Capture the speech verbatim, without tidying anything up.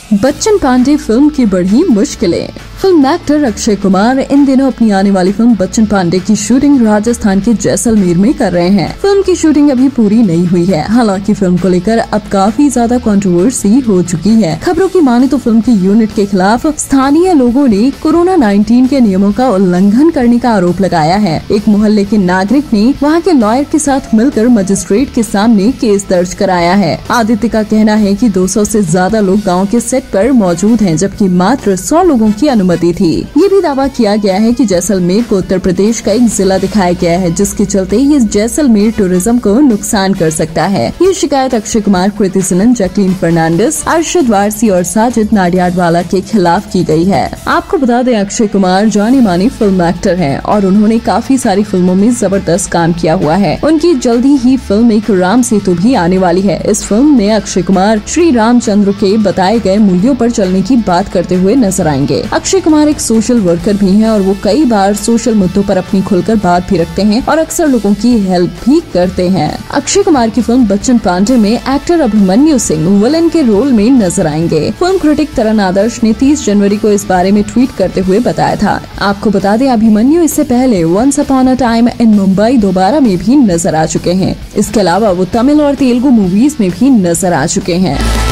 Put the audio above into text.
Bachchan Pandey film की बढ़ी मुश्किलें। फिल्म एक्टर अक्षय कुमार इन दिनों अपनी आने वाली फिल्म बच्चन पांडे की शूटिंग राजस्थान के जैसलमेर में कर रहे हैं। फिल्म की शूटिंग अभी पूरी नहीं हुई है। हालांकि फिल्म को लेकर अब काफी ज्यादा कंट्रोवर्सी हो चुकी है। खबरों की माने तो फिल्म की यूनिट के खिलाफ स्थानीय लोगों ने कोरोना नाइनटीन के नियमों का उल्लंघन करने का आरोप लगाया है। एक मोहल्ले के नागरिक ने वहाँ के लॉयर के साथ मिलकर मजिस्ट्रेट के सामने केस दर्ज कराया है। आदित्य का कहना है कि दो सौ से ज्यादा लोग गाँव के सेट पर मौजूद हैं, जबकि मात्र सौ लोगों की अनुमति थी। ये भी दावा किया गया है कि जैसलमेर को उत्तर प्रदेश का एक जिला दिखाया गया है, जिसके चलते ये जैसलमेर टूरिज्म को नुकसान कर सकता है। ये शिकायत अक्षय कुमार, कृति सनन, जैकलीन फर्नांडिस, अरशद वारसी और साजिद नाडियाडवाला के खिलाफ की गई है। आपको बता दें, अक्षय कुमार जानी मानी फिल्म एक्टर हैं और उन्होंने काफी सारी फिल्मों में जबरदस्त काम किया हुआ है। उनकी जल्दी ही फिल्म एक राम सेतु भी आने वाली है। इस फिल्म में अक्षय कुमार श्री रामचंद्र के बताए गए मूल्यों पर चलने की बात करते हुए नजर आएंगे। अक्षय कुमार एक सोशल वर्कर भी हैं और वो कई बार सोशल मुद्दों पर अपनी खुलकर बात भी रखते हैं और अक्सर लोगों की हेल्प भी करते हैं। अक्षय कुमार की फिल्म बच्चन पांडे में एक्टर अभिमन्यु सिंह विलेन के रोल में नजर आएंगे। फिल्म क्रिटिक तरन आदर्श ने तीस जनवरी को इस बारे में ट्वीट करते हुए बताया था। आपको बता दें, अभिमन्यु इससे पहले once upon a time in Mumbai Dobara में भी नजर आ चुके हैं। इसके अलावा वो तमिल और तेलुगु मूवीज में भी नजर आ चुके हैं।